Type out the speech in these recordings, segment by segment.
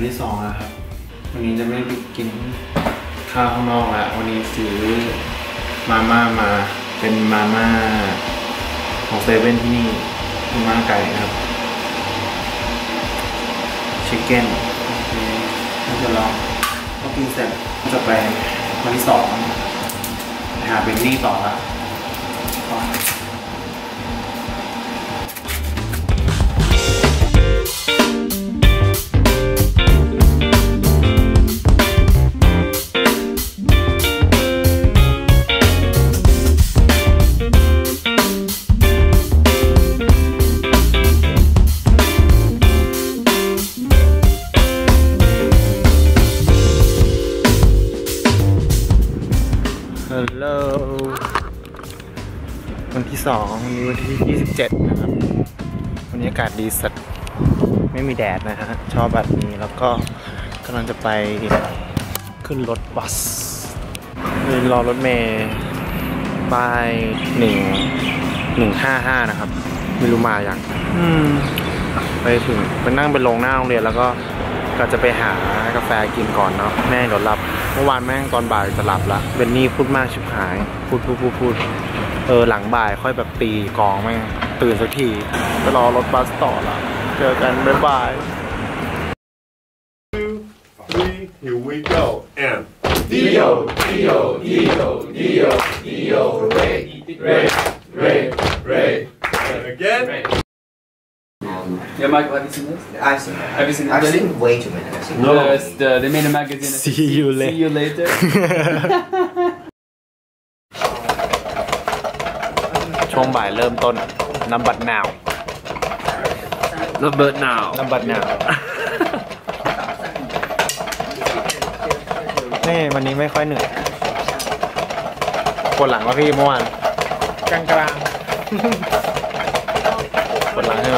ที่2แล้วครับวันนี้จะไม่ไปกินข้าวข้างนอกแล้ววันนี้ซื้อมาม่ามาเป็นมาม่าของเซเว่นที่นี่มาม่าไก่ครับชิคเก้นน่าจะลองก็กินเสร็จจะไปวันที่2ไปหาเบนนี่ต่อละฮัลโหลวันที่2วันนี้วันที่27นะครับวันนี้อากาศดีสัดไม่มีแดดนะฮะชอบแบบนี้แล้วก็กำลังจะไปขึ้นรถบัสรอรถเมล์ป้าย155นะครับไม่รู้มาอย่างไปถึงไปนั่งไปลงหน้าโรงเรียนแล้วก็จะไปหากาแฟกินก่อนเนาะแม่เดี๋ยวหลับเมื่อวานแม่งตอนบ่ายจะหลับละเบนนี่พูดมากชิบหายพูดหลังบ่ายค่อยแบบตีกองแม่งตื่นสักทีไปรอรถบัสต่อละเจอกันบ๊ายบาย 2, 3 here we go and Dio Ray and again Yeah, Michael, have you seen this? I've seen it. Have you seen it? I've seen way too many. No. They made a magazine. See you later. ช่วงบ่ายเริ่มต้นน้ำบัดหนาว The bird now. น้ำบัดหนาว นี่วันนี้ไม่ค่อยเหนื่อยปวดหลังวะพี่เมื่อวานกลางปวดหลังใช่ไหม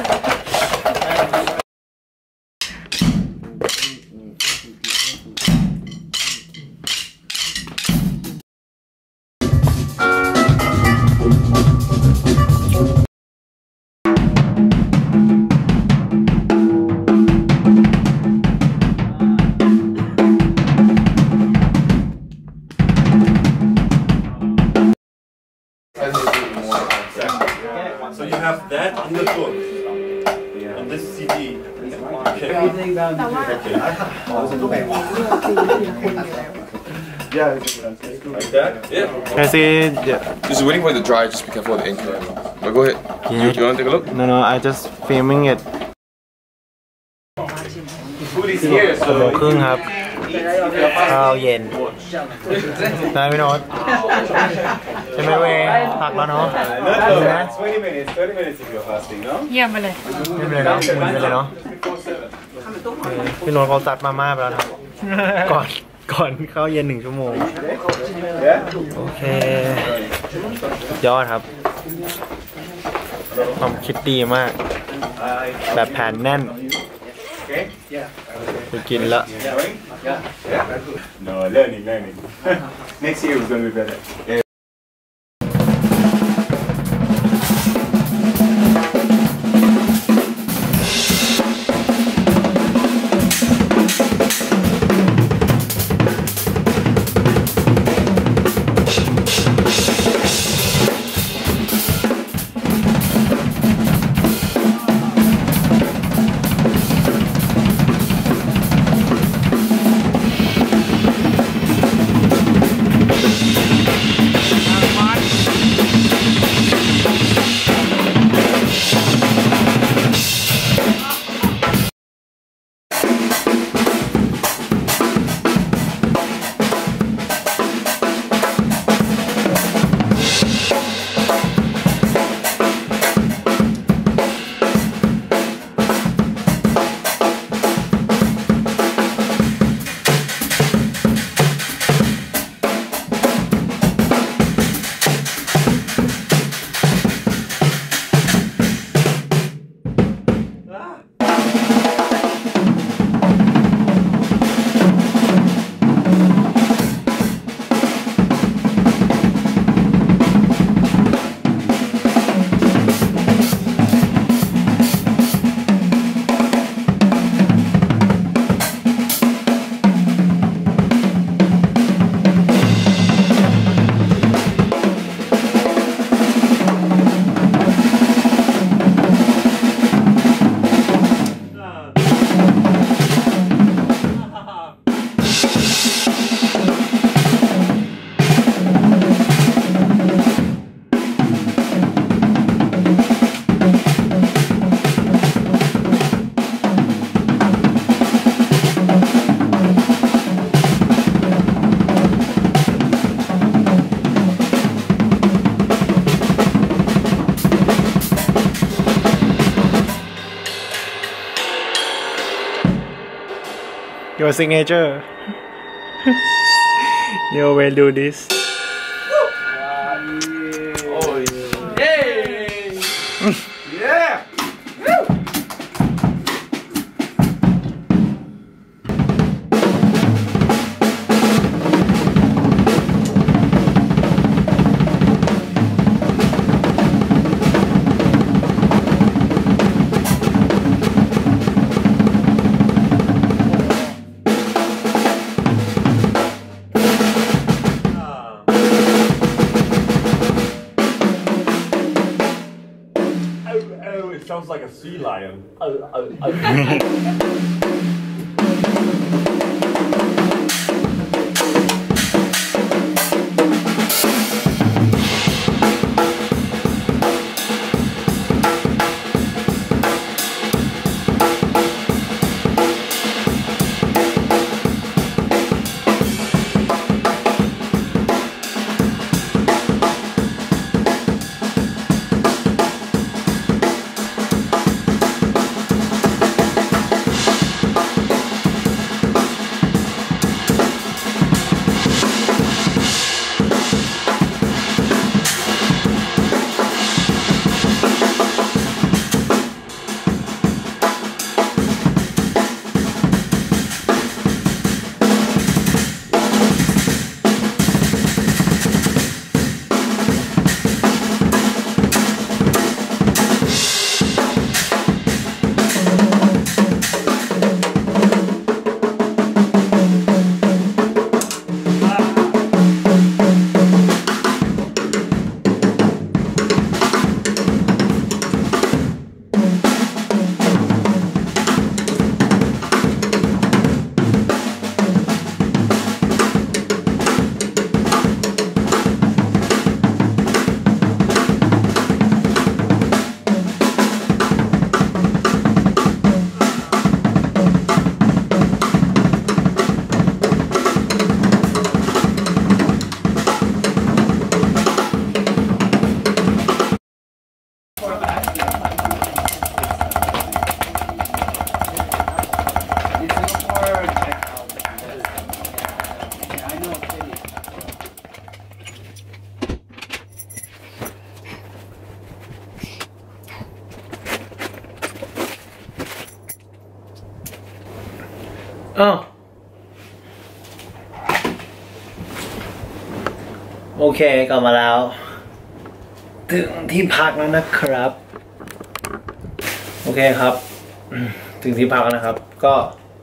so you have that in the book on this CD okay like that yeah I see Just waiting for it to dry, just be careful of the ink. But go ahead. You want to take a look? no I just filming it food is here 6 โมงครึ่งครับข้าวเย็นได้ไหมโน้ตใช่ไหมเว้ยพักแล้วเนาะ 20 minutes if you're fasting no เยี่ยมไปเลยไม่เป็นไรเนาะคุยไปเลยเนาะพี่โน้ตเขาซัดมาม่าไปแล้วนะก่อนข้าวเย็น1 ชั่วโมงโอเคยอดครับความคิดดีมากแบบแผนแน่นไปกินละ no learning next year is going to be better your signature you will do this Yeah! Oh, it sounds like a sea lion. อ้าวโอเคกลับมาแล้วถึงที่พักแล้วนะครับ โอเคครับถึงที่พักแล้วนะครับก็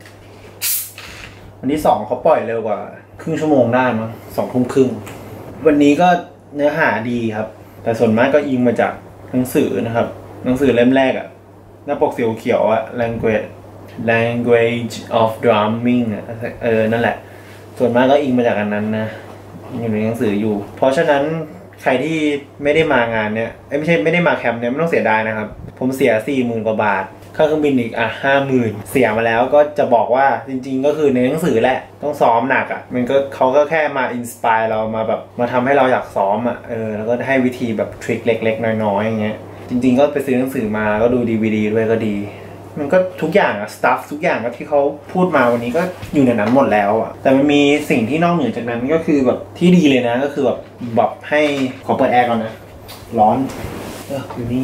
วันที่2เขาปล่อยเร็วกว่าครึ่งชั่วโมงได้มั้ง2 ทุ่มครึ่งวันนี้ก็เนื้อหาดีครับแต่ส่วนมากก็อิงมาจากหนังสือนะครับหนังสือเล่มแรกอะหน้าปกสีเขียวอะ language of drumming อะนั่นแหละส่วนมากก็อิงมาจากอันนั้นนะอยู่ในหนังสืออยู่เพราะฉะนั้นใครที่ไม่ได้มางานเนี้ยไม่ใช่ไม่ได้มาแคมป์เนี้ยไม่ต้องเสียดายนะครับผมเสีย 40,000 กว่าบาทค่าเครื่องบินอีก50,000เสียมาแล้วก็จะบอกว่าจริงๆก็คือในหนังสือแหละต้องซ้อมหนักอ่ะมันก็เขาก็แค่มาอินสไปร์เรามาแบบมาทำให้เราอยากซ้อมอ่ะแล้วก็ให้วิธีแบบทริคเล็กๆน้อยๆอย่างเงี้ยจริงๆก็ไปซื้อหนังสือมาก็ดู DVD ด้วยก็ดีมันก็ทุกอย่างอะสตัฟทุกอย่างก็ที่เขาพูดมาวันนี้ก็อยู่ในนั้นหมดแล้วอะแต่มันมีสิ่งที่นอกเหนือจากนั้นก็คือแบบที่ดีเลยนะก็คือแบบให้ขอเปิดแอร์ก่อนนะร้อนอยู่นี่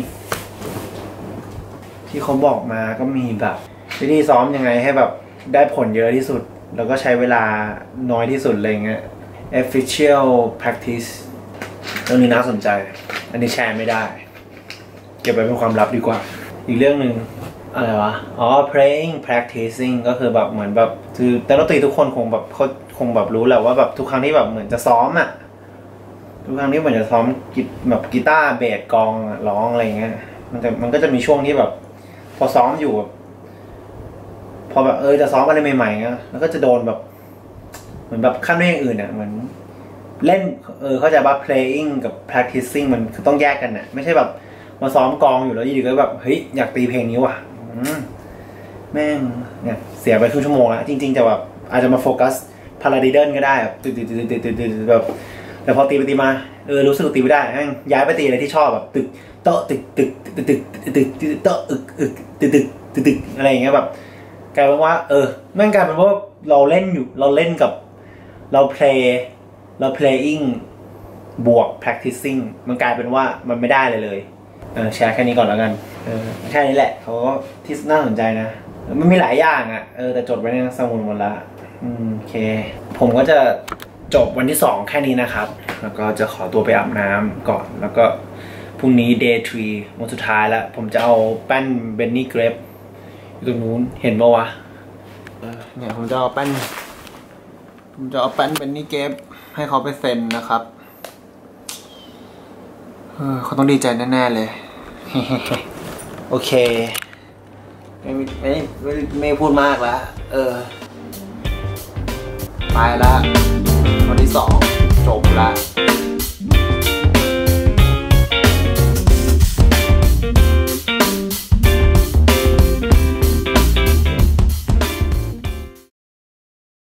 ที่เขาบอกมาก็มีแบบวิธีซ้อมยังไงให้แบบได้ผลเยอะที่สุดแล้วก็ใช้เวลาน้อยที่สุดอะไรเงี้ย efficient practice เรื่องนี้น่าสนใจอันนี้แชร์ไม่ได้เก็บไว้เป็นความลับดีกว่าอีกเรื่องหนึ่งอะไรวะplaying practicing ก็คือแบบเหมือนแบบคือแต่ดนตรีทุกคนคงแบบรู้แหละว่าแบบทุกครั้งที่แบบเหมือนจะซ้อมอ่ะทุกครั้งที่เหมือนจะซ้อมแบบกีตาร์เบสกลองร้องอะไรเงี้ยมันก็จะมีช่วงที่แบบพอซ้อมอยู่พอแบบจะซ้อมอะไรใหม่ๆเงี้ยแล้วก็จะโดนแบบเหมือนแบบขั้นเรื่องอื่นอ่ะเหมือนเล่นเข้าใจว่า playing กับ practicing มันคือต้องแยกกันน่ะไม่ใช่แบบมาซ้อมกลองอยู่แล้วอยู่ก็แบบเฮ้ยอยากตีเพลงนี้ว่ะแม่งเนี่ยเสียไปครึ่งชั่วโมงแล้วจริงๆจะแบบอาจจะมาโฟกัสพาราดิเดิลก็ได้แบบตึกแบบแต่พอตีไปตีมารู้สึกตีไม่ได้แม่งย้ายไปตีอะไรที่ชอบแบบตึกโต๊ะตึกโต๊ะตึกอะไรอย่างเงี้ยแบบกลายเป็นว่าแม่งกลายเป็นว่าเราเล่นกับเรา playing บวก practicing มันกลายเป็นว่ามันไม่ได้เลยแชร์แค่นี้ก่อนแล้วกันแค่นี้แหละเขาที่น่าสนใจนะมันมีหลายอย่างอ่ะแต่จดไว้ในสมุดหมดละโอเคผมก็จะจบวันที่2แค่นี้นะครับแล้วก็จะขอตัวไปอาบน้ำก่อนแล้วก็พรุ่งนี้ day 3วันสุดท้ายแล้วผมจะเอาแป้นเบนนี่เกรฟอยู่ตรงนู้นเห็นปะวะเนี่ยผมจะเอาแป้นเบนนี่เกรฟให้เขาไปเซ็นนะครับเขาต้องดีใจแน่ๆเลย โอเคไม่พูดมากแล้วไปละวันที่2จบละ